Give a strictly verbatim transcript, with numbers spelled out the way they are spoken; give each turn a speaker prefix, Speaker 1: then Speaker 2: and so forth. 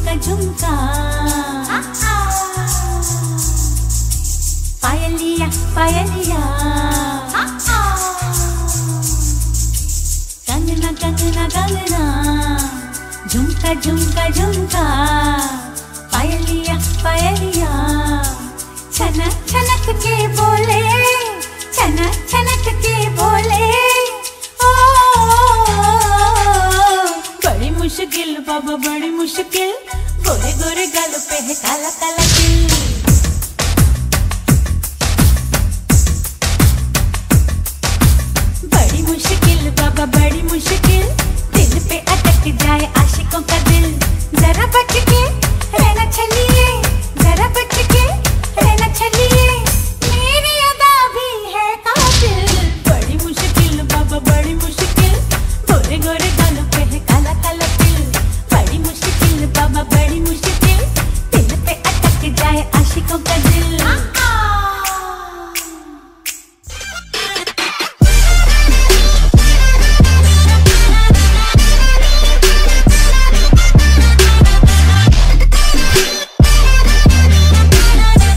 Speaker 1: झुमका झुमका पायलिया पायलिया कंगना कंगना कंगना झुमका झुमका झुमका पायलिया पायलिया छनक छनक के बोले छनक छनक के बोले ओ बड़ी मुश्किल बाबा बड़ी मुश्किल गोरे गोरे गाल पे है काला काला दिल बड़ी मुश्किल बाबा बड़ी मुश्किल दिल पे अटक जाए आशिकों का दिल जरा बच